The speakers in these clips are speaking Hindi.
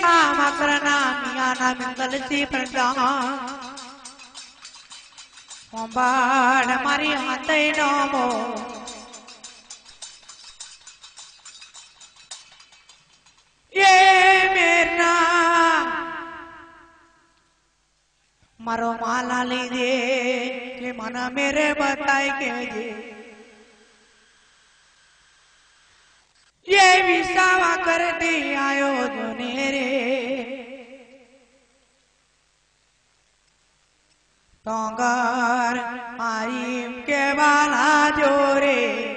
मकरना मियाँ ना मिंगल सी प्रदान ओंबाड़ मारी हाथे नोमो ये मेरा मारो माला ली दे के मना मेरे बताए के जे ये विसावा कर दी आयो दुनेरे तोंगर मारीम के बाला जोरे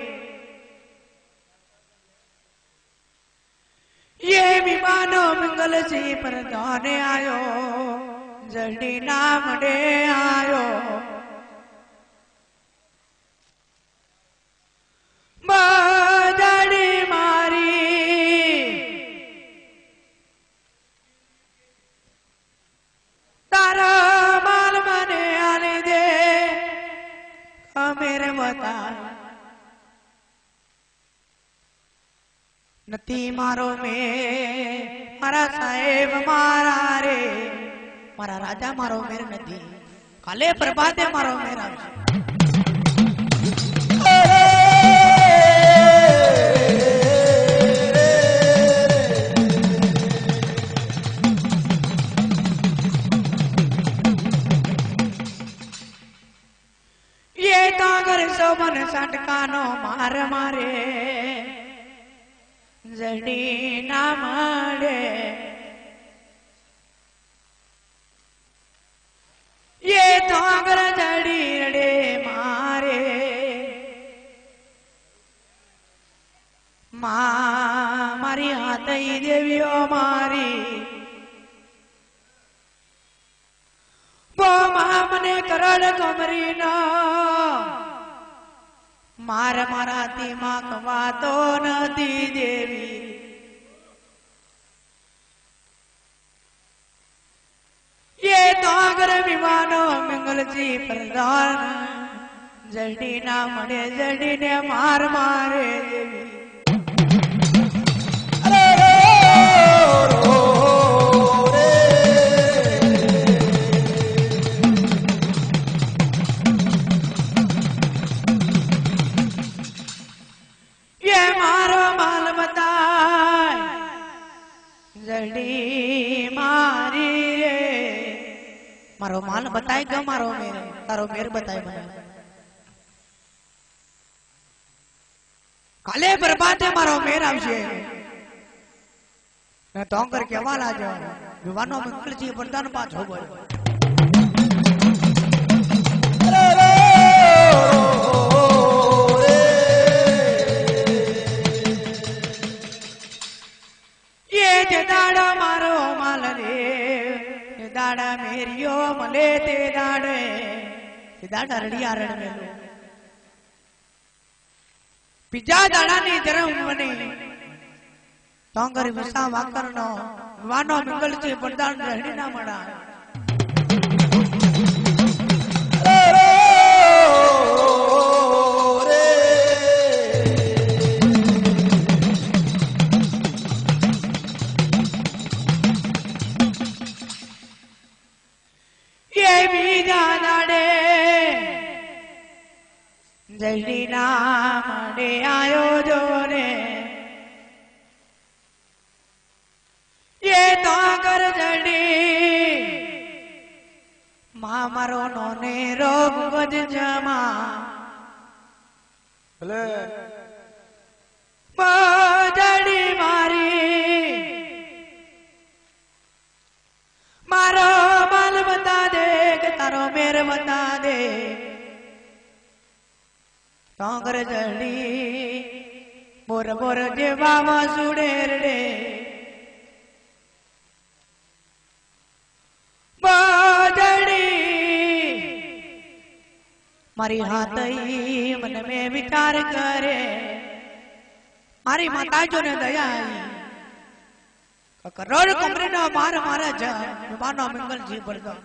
ये विमानो मंगल सी पर दाने आयो जल्दी नाम दे आयो बजड़ी मारी तारा माल मने आने दे मेरे बता नती मारो में मारा साहेब मारा रे मारा राजा मारो मेरे नदी काले प्रभाते मारो मेरा ये कागर सोमन सटकानो मार मारे जड़ी ना मारे ये कागर जड़ी रे मारे माँ मारी हाथ ही देवियो मारी वो मामने करोड़ कमरी ना मार माराती माँ कवा तो नदी देवी ये तागर विमानो मंगल जी प्रधान जड़ी ना मरे जड़ी ने मार मारे देवी मारो माल बताए ग मारो मेरे तारो मेर बताए मैं काले बर्बादे मारो मेरा विषय मैं तो करके वाला जाओ विवानो में मंगल जी वरदान पास हो गए ये जदाड़ा मारो माल रे दाड़ा मेरियो मले ते दाड़े दाड़ा रड़िया रड़ मेलो पिजा दाड़ा नी जरा उन्वने तोंगर विसा वाकर नो वानो मंगल से वरदान रहनी ना मड़ा जल्दी नाम दे आयो जोने ये तो कर जल्दी माँ मरो नोने रोग बज जमा जल्दी मारी मारो माल बता दे कि तारो मेरे बता दे कांगर जड़ी बोर बोर जे बाबा सुडेर रे बाजड़ी मारी हाथ ही मन में विचार करे मारी माता जो ने दया करोड़ कमरे ना मार मारा जा मानो मंगल जी बरदा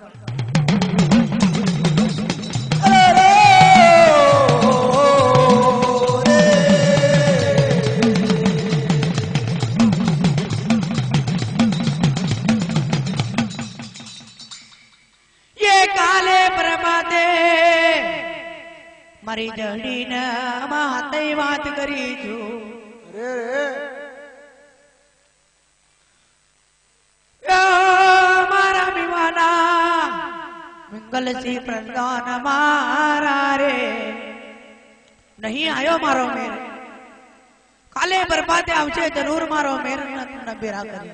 મારી જડીને માતે વાત કરી છું મારા વિવાના મંગલસિંહ પ્રધાન મારા રે નહીં આયો મારો મેર કાલે બરબાદે આવશે જરૂર મારો મેર ન બેરા કરી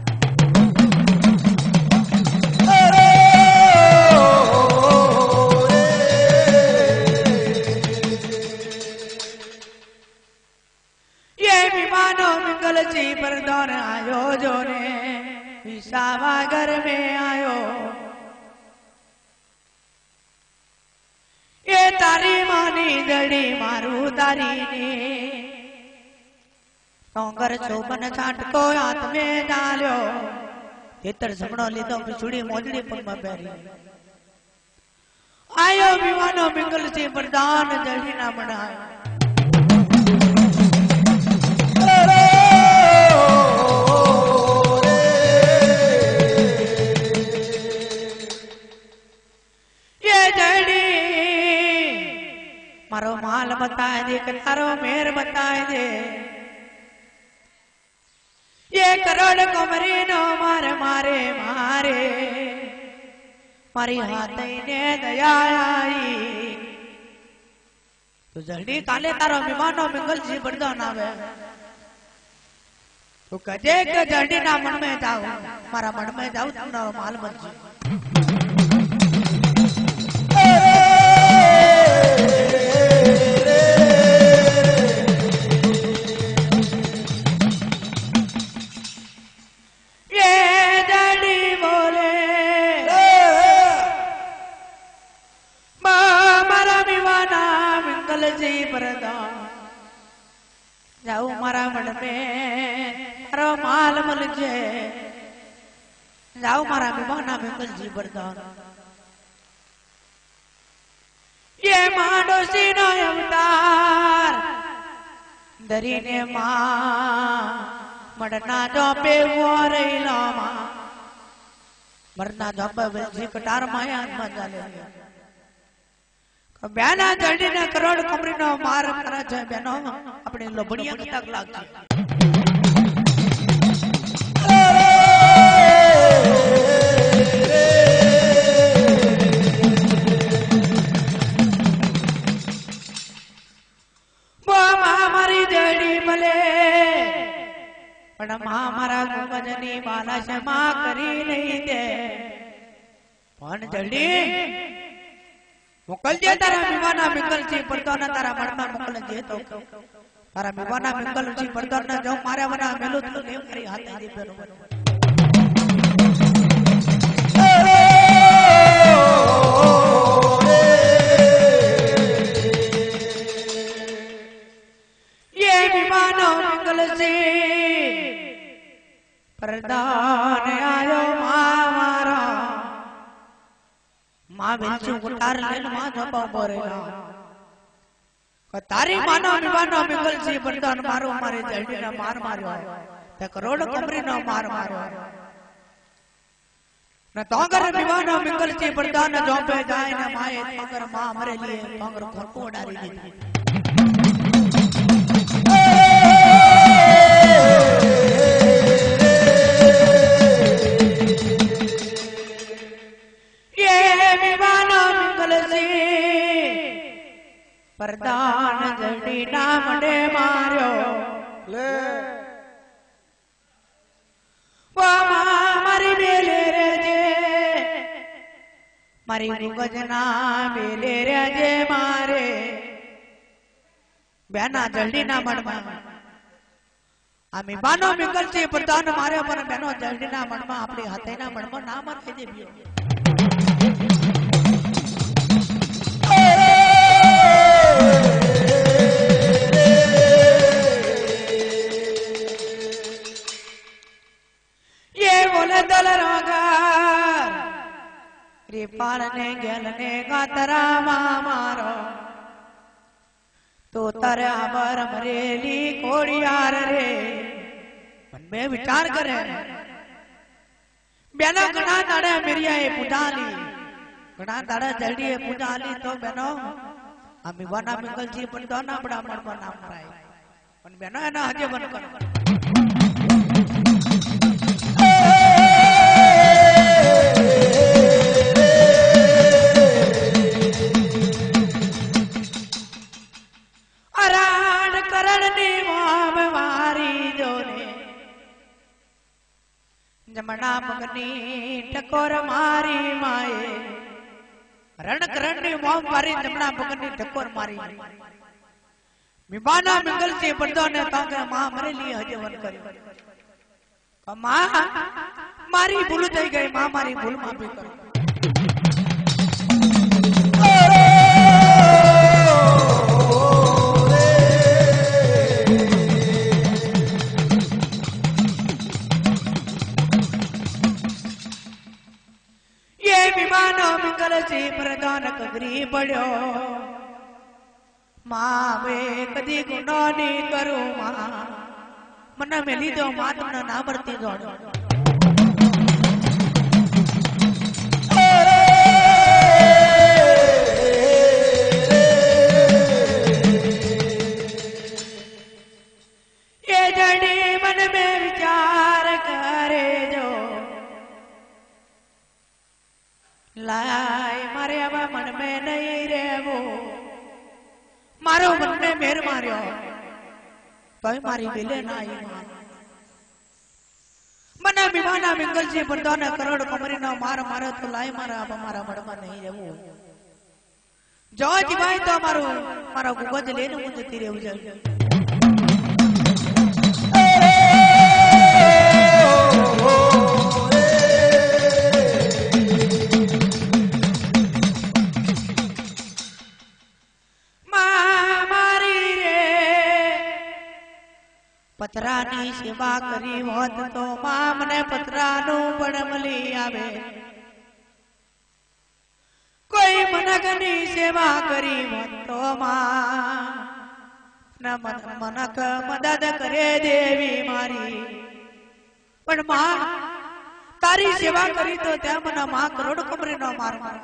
मंगलसिंह प्रधान आयो जो ने विसावा घर में आयो ये तारी मानी जड़ी मारू तारी ने टोंगर चौबन छाट को हाथ में डालो तेतर झमड़ो लीधो बिछुड़ी मोजड़ी पग में पहरी आयो विवानो मंगलसिंह प्रधान जड़ी ना बनायो मारो माल बताए दे तारो मेर बताए दे ये करोड़ कुमरी नो मारे मारे मारे मारी हाथ ने दया आई तो जल्दी काले तारो विमानो मंगलसिंह प्रधान आवे तो कहे के जल्दी ना मन में जाओ मारा मन में जाओ तुम ना माल मत जी जाऊ मारा मन में मारो माल मल जे जाऊ मारा विवाना मंगलसिंह प्रधान ये मानोसी नो अवतार दरी ने मां मरना जो पे वो रही लो मां मरना जो पे विलसी कटार माया मजा ले बेना जल्दी ने करोड़ कमरी नो मार करा छे बेनो अपने लोबड़िया कतक लाग छे वो मारी जड़ी भले पण मारा गुमजनी वाला क्षमा करी नहीं दे पण जल्दी मोकल जे तारा विवाना मंगलसिंह प्रधान तारा मन में मोकल जे तो तारा विवाना मंगलसिंह प्रधान ने जो मारे वना मेलो तो नेम करी हाथ दे पेरो ये विवाना मंगलसिंह प्रधान आयो मारा मां बेचू उतार लेन मां झपा बोरेला तारी मानो विवानो मंगलसिंह प्रधान मारो मारे जल्दी ना मार मारो ते करोड़ कमरी ना मार मारो न तोंगर विवानो मंगलसिंह प्रधान जो पे जाए ना माए तोंगर मां मरे लिए तोंगर घर को डारी दी प्रधान जड़ी ना मडे मारो ले वो मारी बेले रे जे मारी गुगजना बेले रे जे मारे बेना जल्दी ना मडमा आमी बानो मंगलसिंह प्रधान मारे पर बेनो जल्दी ना मडमा अपने हाथे ना मडमा ना मर के दे बियो पालने गलने का तरा मारो तो तारे आबर मरेली कोड़ियार रे मन में विचार करे बेना गणा दाड़े मेरी पूजा ली घना दाड़ा जल्दी पूजा ली तो बहनो आम्ही बना मिंगलजी पण दोना बडा मडबा नाम राय पण बेनो एना हजे बन कर अराण करण नी मोम मारी जोने जमना मगनी टकोर मारी माए रण करण नी मोम मारी जमना मगनी टकोर मारी मिबाना मिंगल से बंदो ने ताके मां मरे लिए हजे वन कर मां मारी भूल થઈ ગઈ मां मारी भूल माफी कर ये विमानो मिंगल से प्रदान कगरी पड़ो मां वे कदी गुनो नी करू मां मन में लीधो मां तुमने ना भरती जोड़ो ये जड़ी मन में विचार करे जो लाई मारे अब मन में नहीं रेवो मारो मन में मेर मारियो तो मारी बिले ना आई मना विमाना मिंगल जी बंदो ने करोड़ कमरी ना मार मारो तो लाई मारा अब मारा मड़मा नहीं रेवो जो जी भाई तो मारो मारा गुगज लेने मुझे तेरे उजल पतरानी सेवा करी होत तो मां मने पतरानु पण मली आवे कोई मनकनी सेवा करी होत तो मां न मनक मदद करे देवी मारी पण मां तारी सेवा करी तो त्या मना मां करोड़ कमरे न मार मार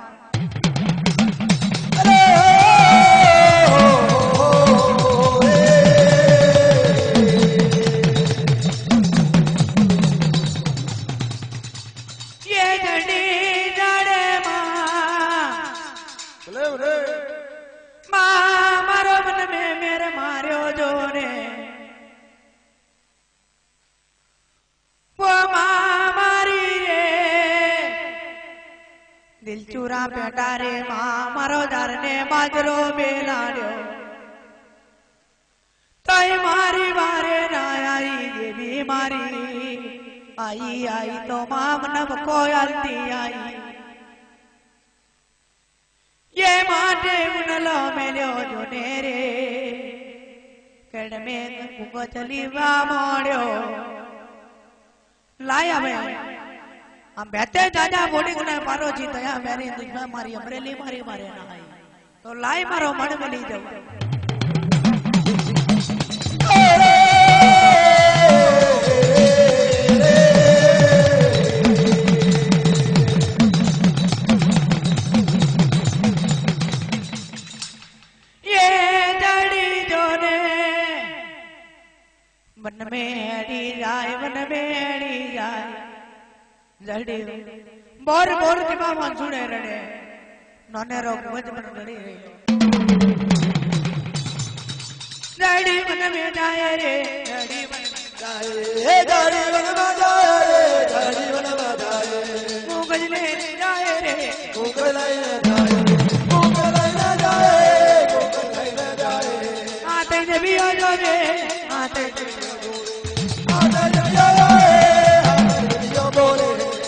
दिल चूरा बेटा रे मां मारो दर ने माजरो बेलाड़ो तई मारी बारे ना आई देवी मारी आई आई तो मां मनब को आलती आई ये माटे मुनलो मेलो जो नेरे कड़ में कुको चली वा मोड़ो लाया में हम बेटे दादा बोली गुने मारो जी दया मेरी दिखा मारी अमरेली मारी मारे ना आई तो लाई मारो मन में ली जाओ ये जड़ी जोने मन में अड़ी जाए मन में अड़ी जाए जड़ी बोर बोर की मां जुड़े रड़े नोने रो गुज मन रड़ी रे जड़ी मन में जाए रे जड़ी मन में जाए जड़ी मन में जाए रे जड़ी मन में जाए गुज ले जाए रे गुज ले जाए गुज ले जाए गुज ले जाए आते नबी हो जो रे आते नबी हो रे बोले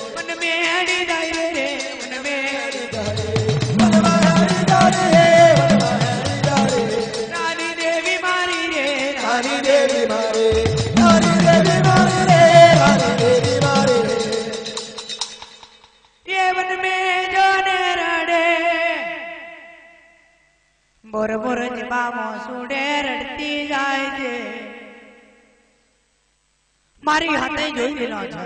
बोर बोर बामो सुडे रड़ती जाए जे मारी हाथे जोई दिनो छे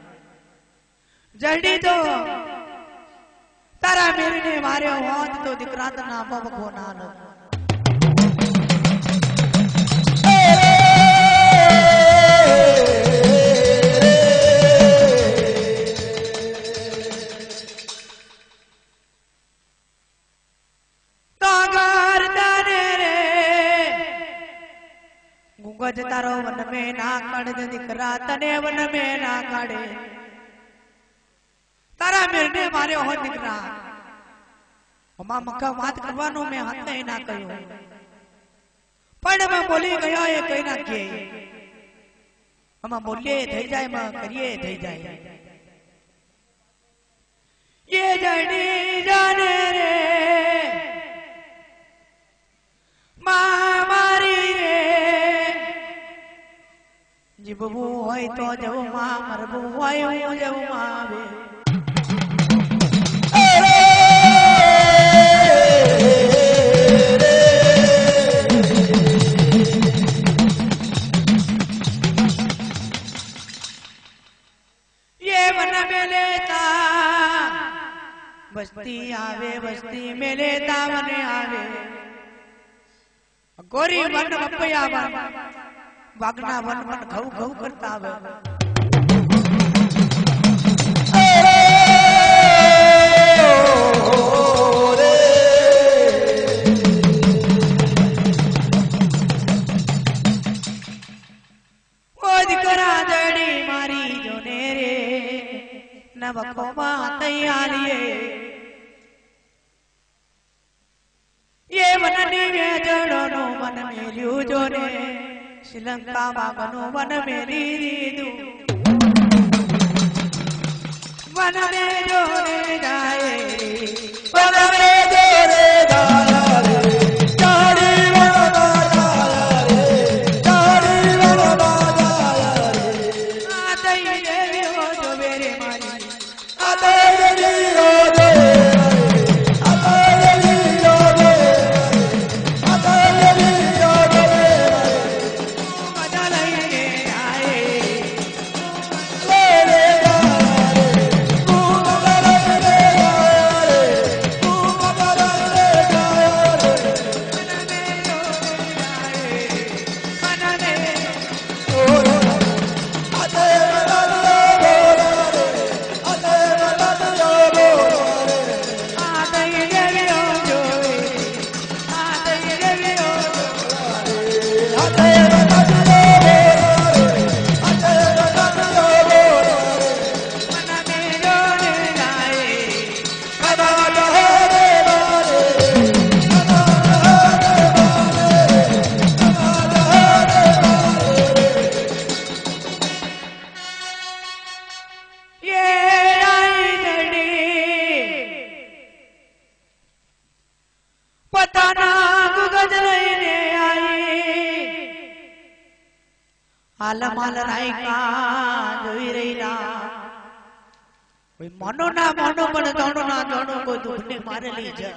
जल्दी तो तारा मेरे ने मारे होत तो दिकरा तो ना बाप को ना पज तारो वन में ना काढ़े दिकरा तने वन में ना काढ़े तारा मेरने मारे हो दिकरा मां मक्का बात करवानो में हाथ ही ना कयो पण मैं बोली गया ये कई ना के हम बोले થઈ જાય માં કરીએ થઈ જાય ये जड़ी जाने रे मारी रे जीवबू होय तो जव मां मरबू होय हूं जव मां वे ये मन में लेता बस्ती आवे बस्ती में लेता मन आवे गोरी वन मपया वन वागना वन वन घऊ घऊ करता आवे ओ दिकरा जड़ी मारी जोने रे नवको तैयारिये ये मननी में जड़ो मन मेलियो जोने श्रीलंका बागनो वन मेरी दीदू वन में जोने जाए वन में जोने जाए चारी वन बाजारे चारी वन बाजारे आते देवी हो जो मेरे मारी आते देवी हो जो माल राई का जोई रहीला कोई मनो ना मनो पण दोनो ना दोनो कोई दुख ने मारे ली जा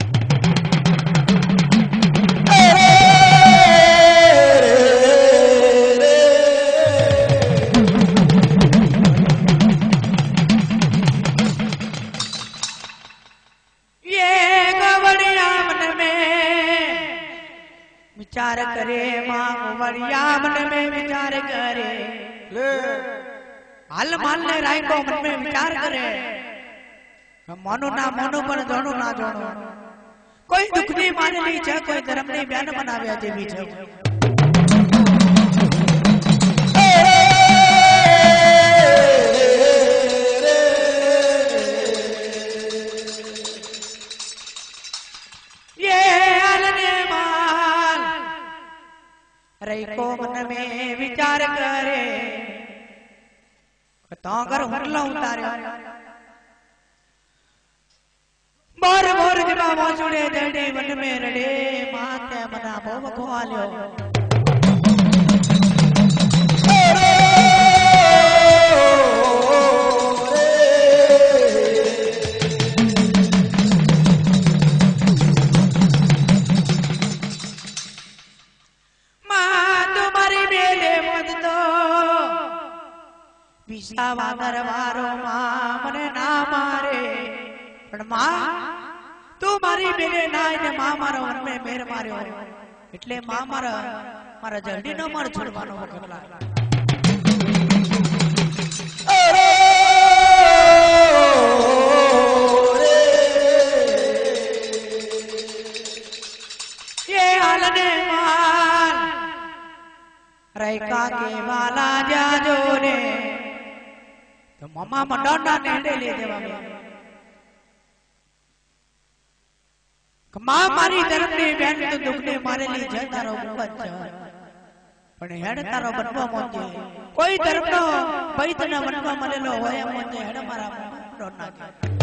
ये गवड़िया मन में विचार करे मां गवड़िया मन में विचार करे ले हाल मान ले राय को मन में विचार करे मनो ना मनो पर दोनो ना दोनो कोई दुख नहीं माने ली छे कोई धर्म नहीं बयान बनाव्या जेवी छे ये आलने माल रई को मन में विचार करे तो कर हरला उतारे बार बार जमा मोजुड़े दड़े वन में रड़े माते मना भव खोवाल्यो मां तुम्हारी मेले मत तो विसावा दरबारो मां मने ना मारे पण मां तू मारी मेरे नाय ने मां मारो मन में मेर मार्यो એટલે मां मारा जल्दी न मार छोड़वानो वखत लागे ये हालने मार रैका के वाला जाजो ने तो मामा मंडोना नेड़े ले देवा मां मारी धर्मनी बेन तो दुखने मारे ली जय तारो बच्चा पण हेड तारो बनवा मोजे कोई धर्मनो पवित्र बनवा मलेलो होय मोजे हेड मारा डोना